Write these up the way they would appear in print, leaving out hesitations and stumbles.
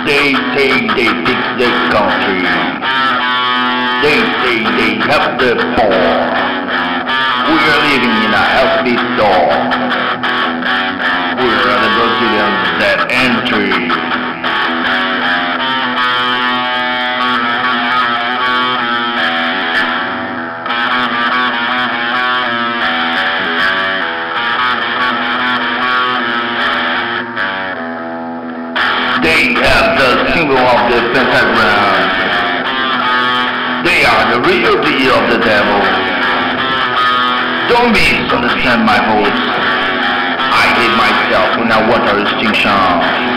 They say they fix the country. They say they help the poor. We are living in a healthy store. We are the Brazilians that entry. They have the symbol of the pentagram. They are the real deal of the devil. Don't misunderstand my voice. I hate myself when I water extinction.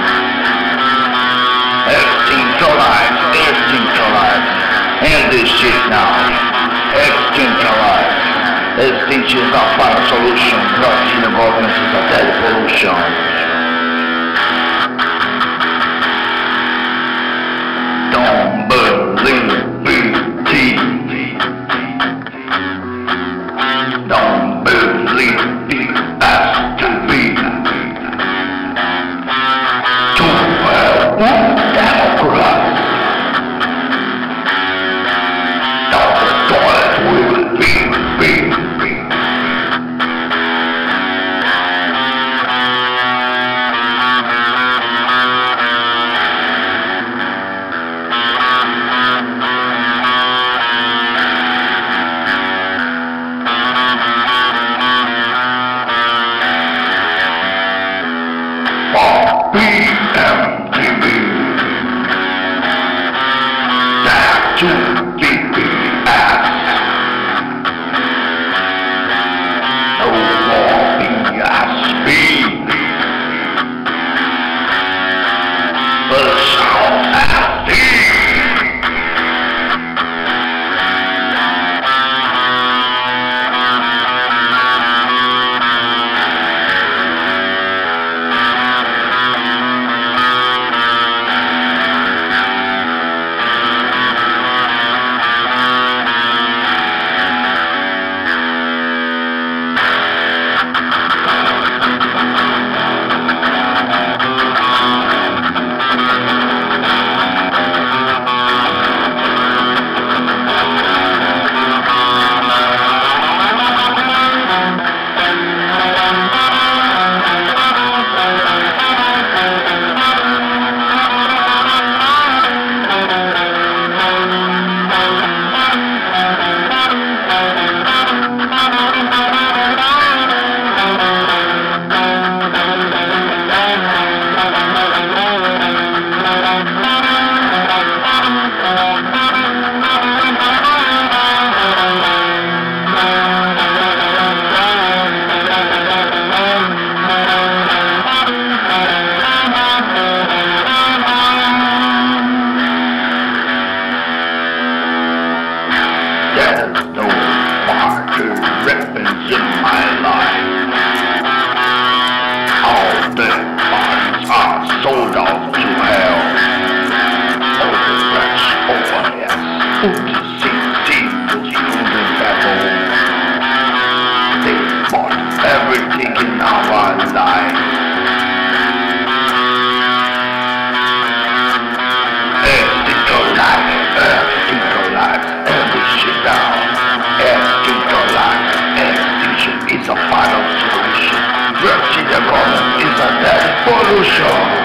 Extinct your life, extinct your life. End this shit now. Extinct your life. Extinction is our final solution. Not in the government is a dead pollution. Don't believe it. Don't believe it has to be. To help Democrats. Now the toilet will be. BMTV. That to BBS. No more BSB. The South FD. There's no party weapons in my life. All the parties are sold out to hell. All the rich overheads, food, seat, food and battle. They bought everything in our life. Extinct your life, extinct your life. Shit down. Extinct your life. Extinction is a final solution. Drugs in the government is a dead pollution.